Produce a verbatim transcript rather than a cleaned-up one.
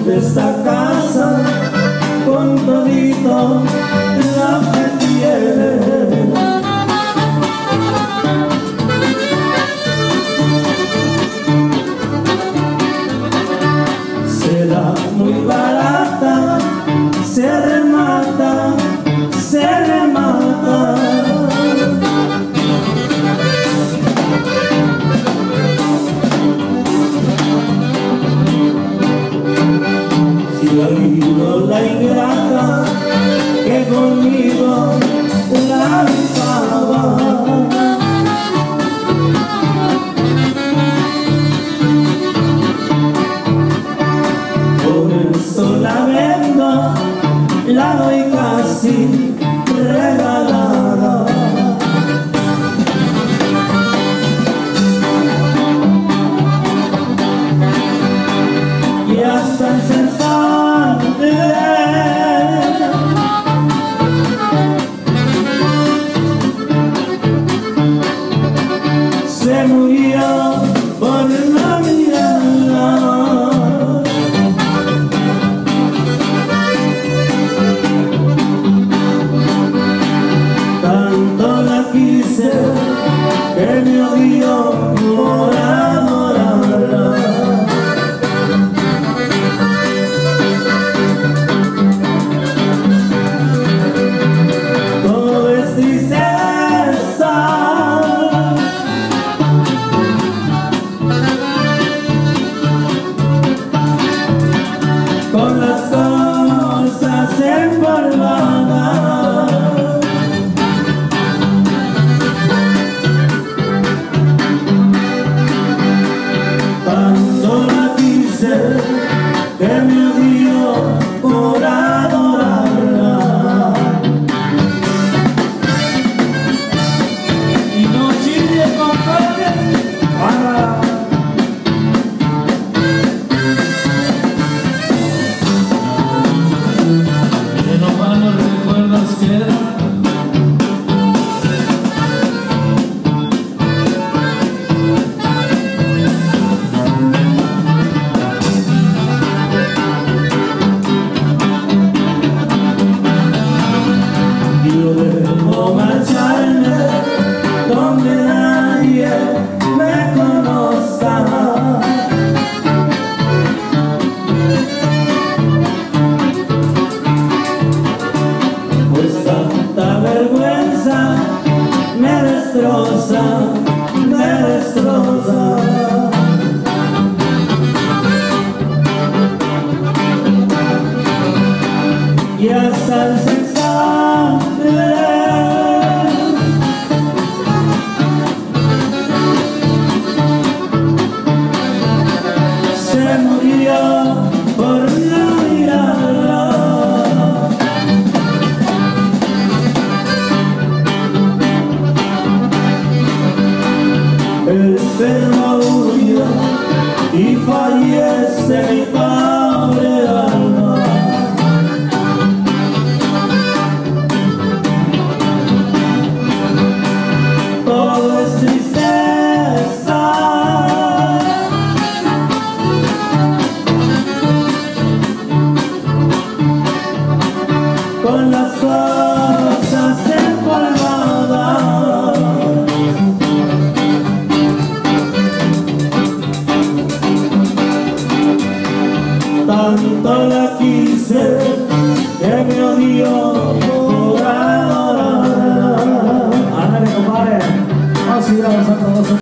de esta casa con todito la que tiene. Será muy barata, se remata, se remata. Si ha habido la ingrata que conmigo la rifaba, por eso la vendo, la doy casi regalada. Y hasta el cesante se murió por no mirarla. Tanto la quise que me odió por adorarla. Todo es tristeza, con las cosas empolvadas. Tanto la quise que me odió por adorarla. Y no chille, compadre, para. Que no malos recuerdos quedan. Yo debo marcharme donde nadie me conozca, pues tanta vergüenza me destroza, me destroza. Y hasta el cesante se murió por no mirarla. El perro murió y fallece mi pobre alma. Todo es tristeza, con las cosas empolvadas. Tanto la quise que me odió por adorarla. Ándale, compadre, vamos a ir avanzando.